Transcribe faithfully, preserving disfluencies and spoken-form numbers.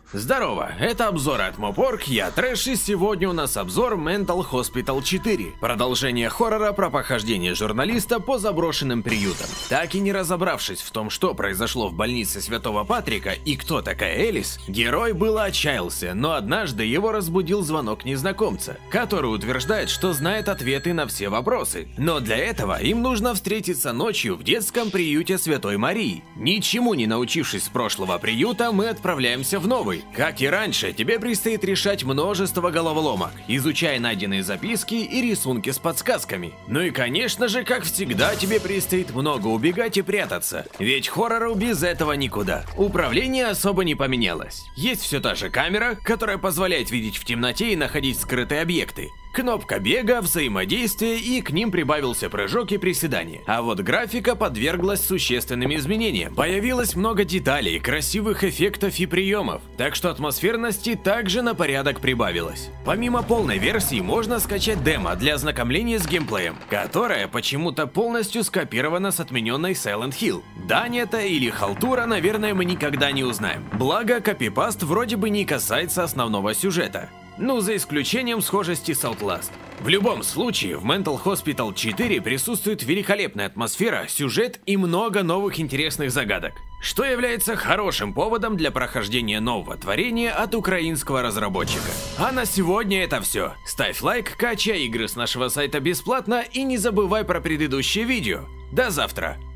Здорово, это обзоры от Мопорг, я Трэш, и сегодня у нас обзор Mental Hospital четыре. Продолжение хоррора про похождение журналиста по заброшенным приютам. Так и не разобравшись в том, что произошло в больнице Святого Патрика и кто такая Элис, герой было отчаялся, но однажды его разбудил звонок незнакомца, который утверждает, что знает ответы на все вопросы. Но для этого им нужно встретиться ночью в детском приюте Святой Марии. Ничему не научившись с прошлого приюта, мы отправляемся в новый. Как и раньше, тебе предстоит решать множество головоломок, изучая найденные записки и рисунки с подсказками. Ну и конечно же, как всегда, тебе предстоит много убегать и прятаться, ведь хоррору без этого никуда. Управление особо не поменялось. Есть все та же камера, которая позволяет видеть в темноте и находить скрытые объекты. Кнопка бега, взаимодействия, и к ним прибавился прыжок и приседание. А вот графика подверглась существенным изменениям. Появилось много деталей, красивых эффектов и приемов, так что атмосферности также на порядок прибавилось. Помимо полной версии можно скачать демо для ознакомления с геймплеем, которая почему-то полностью скопирована с отмененной Silent Hill. Дань это или халтура, наверное, мы никогда не узнаем. Благо, копипаст вроде бы не касается основного сюжета. Ну, за исключением схожести с Outlast. В любом случае, в Mental Hospital четыре присутствует великолепная атмосфера, сюжет и много новых интересных загадок, что является хорошим поводом для прохождения нового творения от украинского разработчика. А на сегодня это все. Ставь лайк, качай игры с нашего сайта бесплатно и не забывай про предыдущее видео. До завтра!